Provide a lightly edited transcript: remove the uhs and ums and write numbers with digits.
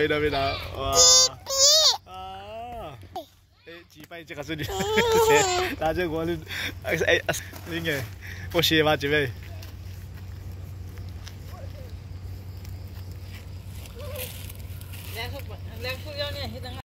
没了没了，哇！啊！哎，几百这个是你，大家我是那个我写吧这位。 两副要呢，